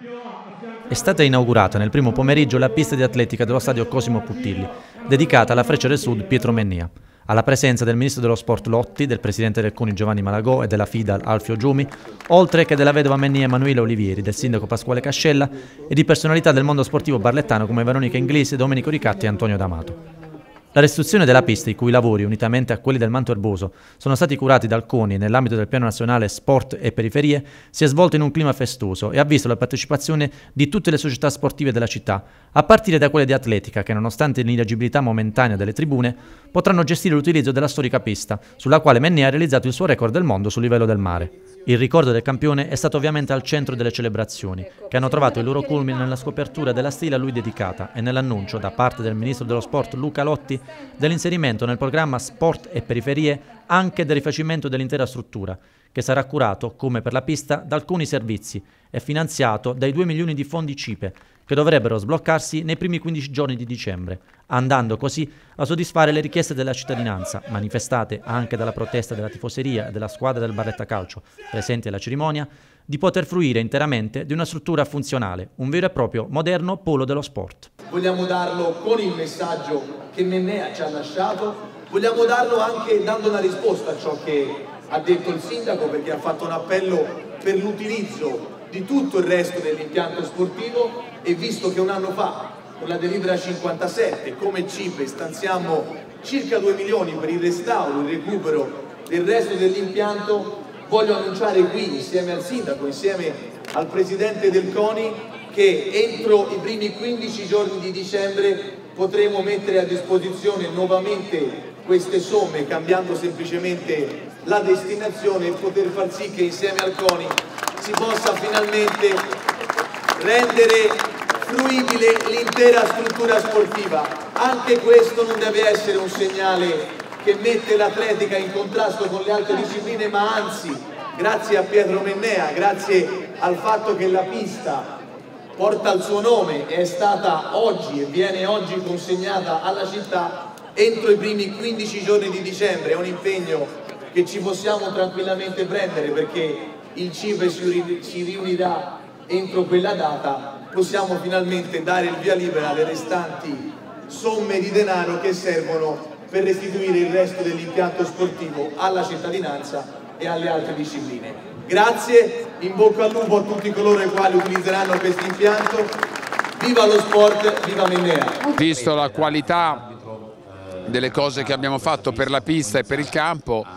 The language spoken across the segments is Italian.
È stata inaugurata nel primo pomeriggio la pista di atletica dello stadio Cosimo Puttilli, dedicata alla Freccia del Sud Pietro Mennea, alla presenza del ministro dello sport Lotti, del presidente del CONI Giovanni Malagò e della FIDAL Alfio Giumi, oltre che della vedova Mennea Emanuela Olivieri, del sindaco Pasquale Cascella e di personalità del mondo sportivo barlettano come Veronica Inglese, Domenico Ricatti e Antonio D'Amato. La restituzione della pista, i cui lavori, unitamente a quelli del manto erboso, sono stati curati dal CONI nell'ambito del Piano Nazionale Sport e Periferie, si è svolta in un clima festoso e ha visto la partecipazione di tutte le società sportive della città, a partire da quelle di atletica che, nonostante l'inagibilità momentanea delle tribune, potranno gestire l'utilizzo della storica pista, sulla quale Mennea ha realizzato il suo record del mondo sul livello del mare. Il ricordo del campione è stato ovviamente al centro delle celebrazioni, che hanno trovato il loro culmine nella scopertura della stile a lui dedicata e nell'annuncio, da parte del ministro dello sport Luca Lotti, dell'inserimento nel programma Sport e Periferie anche del rifacimento dell'intera struttura, che sarà curato, come per la pista, da alcuni servizi e finanziato dai 2 milioni di fondi CIPE, che dovrebbero sbloccarsi nei primi 15 giorni di dicembre, andando così a soddisfare le richieste della cittadinanza, manifestate anche dalla protesta della tifoseria e della squadra del Barletta Calcio, presenti alla cerimonia, di poter fruire interamente di una struttura funzionale, un vero e proprio moderno polo dello sport. Vogliamo darlo con il messaggio che Mennea ci ha lasciato, vogliamo darlo anche dando una risposta a ciò che ha detto il sindaco, perché ha fatto un appello per l'utilizzo di tutto il resto dell'impianto sportivo, e visto che un anno fa con la delibera 57 come CIPE stanziamo circa 2 milioni per il restauro, il recupero del resto dell'impianto, voglio annunciare qui insieme al sindaco, insieme al presidente del CONI, che entro i primi 15 giorni di dicembre potremo mettere a disposizione nuovamente queste somme, cambiando semplicemente la destinazione, e poter far sì che insieme al CONI si possa finalmente rendere fruibile l'intera struttura sportiva. Anche questo non deve essere un segnale che mette l'atletica in contrasto con le altre discipline, ma anzi, grazie a Pietro Mennea, grazie al fatto che la pista porta il suo nome e è stata oggi e viene oggi consegnata alla città, entro i primi 15 giorni di dicembre. È un impegno che ci possiamo tranquillamente prendere, perché il CIPE si riunirà entro quella data. Possiamo finalmente dare il via libera alle restanti somme di denaro che servono per restituire il resto dell'impianto sportivo alla cittadinanza e alle altre discipline. Grazie, in bocca al lupo a tutti coloro i quali utilizzeranno questo impianto. Viva lo sport, viva Mennea! Visto la qualità delle cose che abbiamo fatto per la pista e per il campo,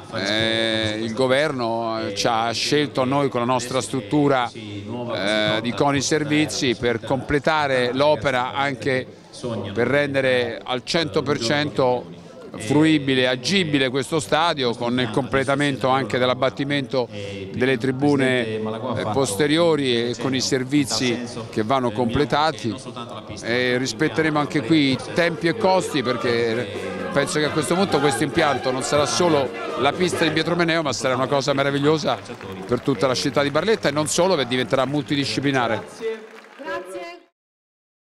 il governo ci ha scelto noi con la nostra struttura di CONI Servizi per completare l'opera, anche per rendere al 100% fruibile e agibile questo stadio, con il completamento anche dell'abbattimento delle tribune posteriori e con i servizi che vanno completati, e rispetteremo anche qui i tempi e costi, perché penso che a questo punto questo impianto non sarà solo la pista di Pietro Mennea, ma sarà una cosa meravigliosa per tutta la città di Barletta, e non solo, perché diventerà multidisciplinare.